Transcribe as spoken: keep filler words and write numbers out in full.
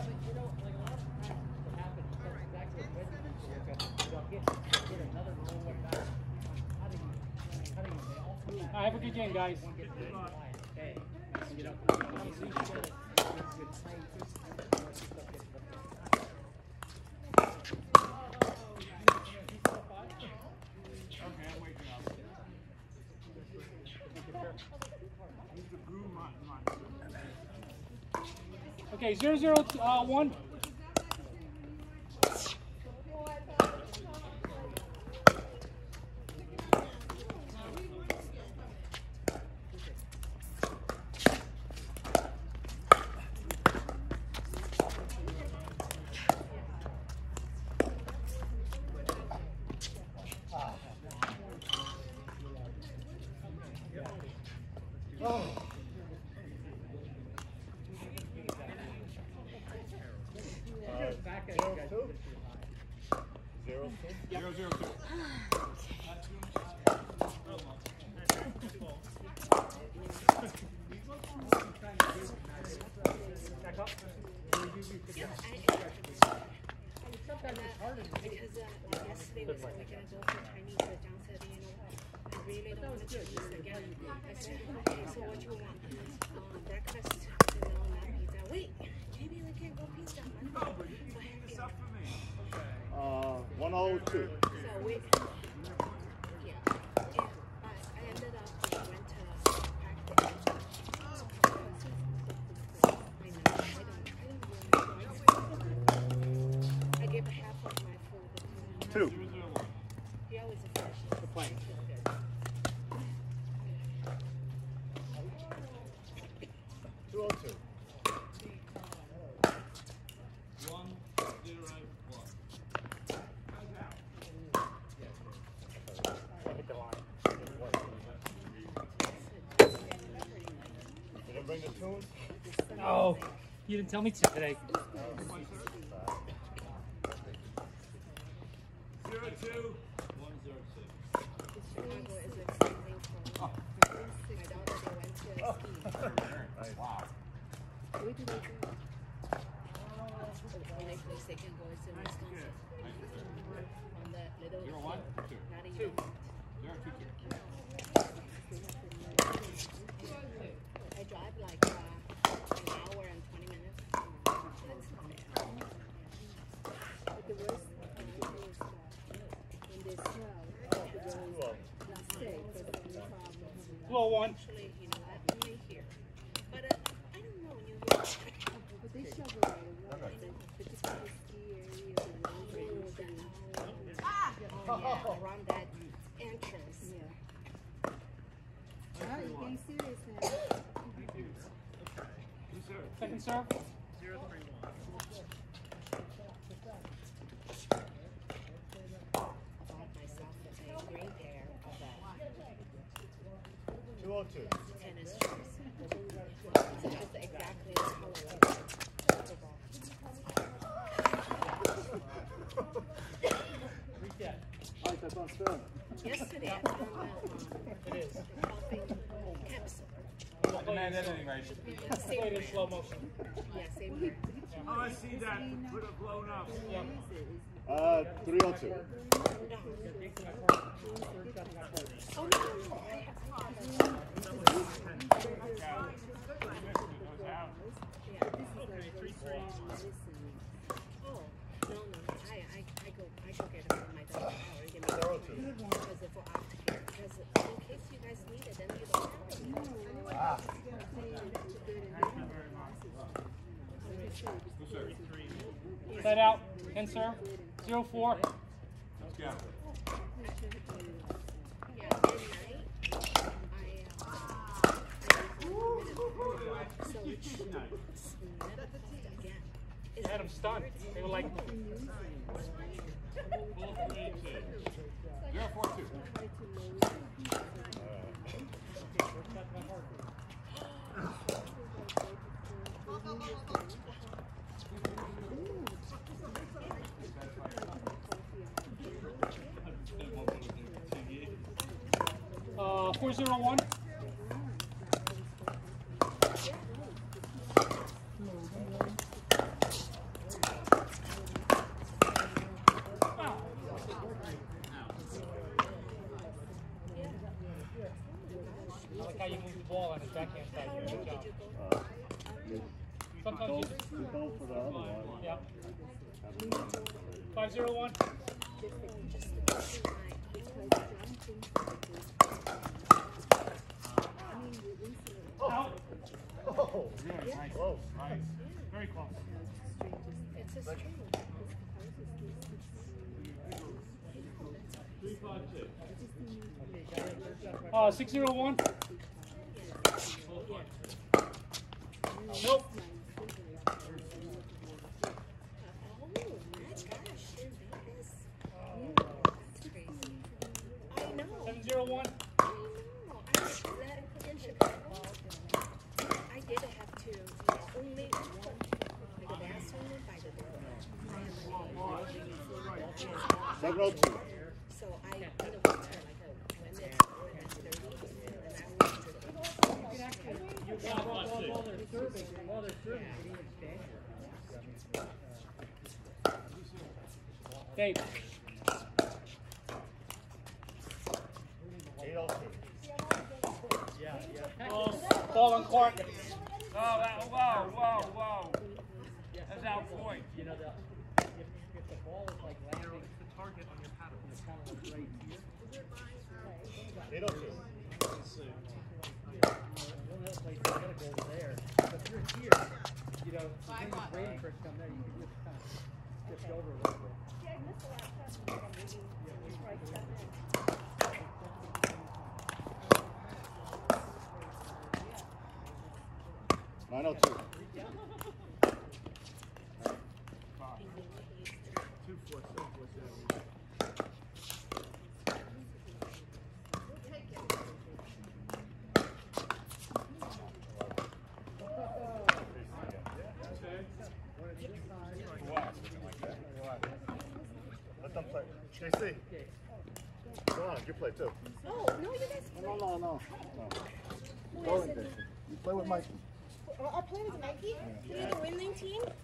Right, have a good game, guys. Okay, zero zero uh, one. one oh two. So we, yeah, and I, I ended up I went to practice. I know, I don't, I don't really I gave half of my food. Two. He always a fresh. The plane. two oh two. Bring the tunes? No, you didn't tell me to today. Zero two. One zero six. Chicago is exciting for my daughter. They went to ski. Wow. We do that. The next place they can go is in Wisconsin. On that little. Zero one. Two. Not even. Zero two two. I drive like uh, an hour and twenty minutes. That's not bad. But the worst thing is that in this snow, last day, because of the problems. two oh one. Actually, you know, that only here. But uh, I don't know, New York. But they shovel right away. But this is the ski area, the road, the oh, yeah, around that entrance. Yeah. Ah, you're getting serious now. Second serve. Zero three one. I bought myself a green pair of that two oh two. tennis shoes. It's exactly the color of the pickleball. Reset. Alright, that's on film. Yesterday I found that It is. popping capsule. Recommend editing, right? Yeah, Play same it in here. slow motion. Yeah, same here. Oh, I see that. Would have blown up. Uh, three oh two. No. Oh, no, no, no. I have, I have Oh, no, no. I, I, I go, I go get it from my daughter. Or give me Zero two. because if we're aftercare. Because in case you guys need it, then you don't have it. Ah. Set out. End serve. zero four. Let's go. Yeah, midnight. I, uh, so it's never popped again. You had them stunned. They were like, Zero four two. uh, four zero one. Sometimes Don't, you just, don't for the other one. yeah. Five zero one. Out. Oh, Yeah. nice. Close. Nice. Very close. It's a string. Three, five, six. Uh, six zero one. Nope. Oh my gosh, I know. Seven zero one. I know. I was glad in Chicago. I did have to only put the gas only by the door. Seven oh two. So I did a winter like a when it's when it's thirty, and then I went to While they're serving, while they're serving, Dave. eight oh two. Oh, ball on court. Oh, that, whoa, whoa, whoa. That's out point. You know, the, if, if the ball is like landing, it's the target on your paddle. It's kind of like right here. eight oh two. One of those places, you gotta go over there. But if you're here, you know, the thing is waiting for it to come there, you can just kind of shift over a little bit. nine oh two. Two, four, seven, four, seven. Let them play. J C. Go on, you play too. Oh, no, you guys No, no, no, no. no. Go in, J C. You play with Mikey. I'll play with Mikey. We need a winning team.